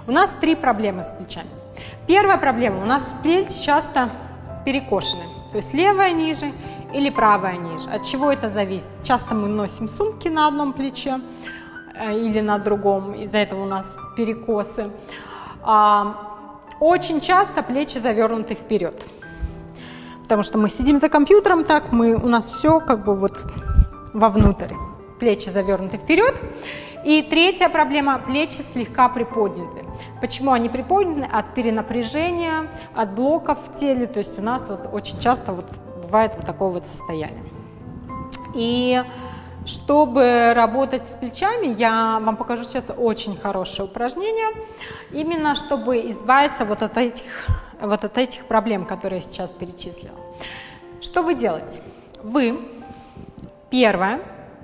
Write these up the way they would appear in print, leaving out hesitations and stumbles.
У нас 3 проблемы с плечами. Первая проблема. У нас плечи часто перекошены. То есть левая ниже или правая ниже. От чего это зависит? Часто мы носим сумки на одном плече или на другом. Из-за этого у нас перекосы. Очень часто плечи завернуты вперед. Потому что мы сидим за компьютером так, у нас все как бы вот вовнутрь. Плечи завернуты вперед. И третья проблема – плечи слегка приподняты. Почему они приподняты? От перенапряжения, от блоков в теле. То есть у нас вот очень часто вот бывает вот такое вот состояние. И чтобы работать с плечами, я вам покажу сейчас очень хорошее упражнение, именно чтобы избавиться вот от этих проблем, которые я сейчас перечислила. Что вы делаете? Вы, первое,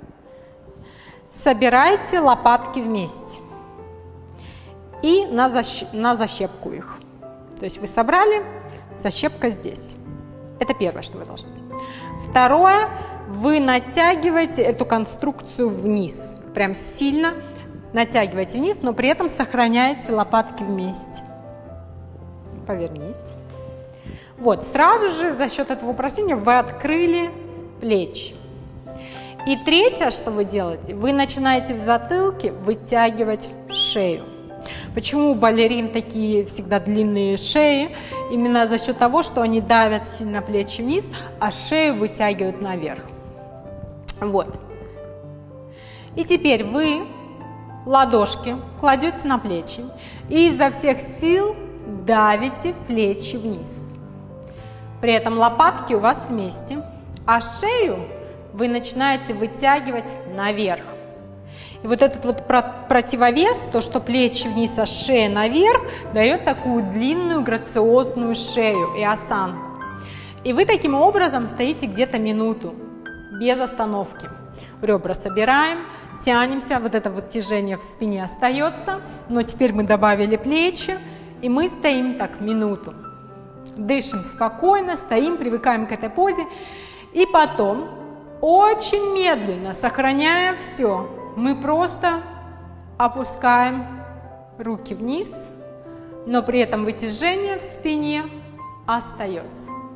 собираете лопатки вместе и на защепку их. То есть вы собрали, защепка здесь. Это первое, что вы должны делать. Второе, вы натягиваете эту конструкцию вниз. Прям сильно натягиваете вниз, но при этом сохраняете лопатки вместе. Повернись. Вот, сразу же за счет этого упражнения вы открыли плечи. И третье, что вы делаете, вы начинаете в затылке вытягивать шею. Почему у балерин такие всегда длинные шеи? Именно за счет того, что они давят сильно плечи вниз, а шею вытягивают наверх. Вот. И теперь вы ладошки кладете на плечи и изо всех сил давите плечи вниз. При этом лопатки у вас вместе, а шею вы начинаете вытягивать наверх. И вот этот вот противовес, то, что плечи вниз, а шея наверх, дает такую длинную грациозную шею и осанку. И вы таким образом стоите где-то минуту, без остановки. Ребра собираем, тянемся, вот это вот тяжение в спине остается, но теперь мы добавили плечи, и мы стоим так минуту. Дышим спокойно, стоим, привыкаем к этой позе, и потом очень медленно, сохраняя все, мы просто опускаем руки вниз, но при этом вытяжение в спине остается.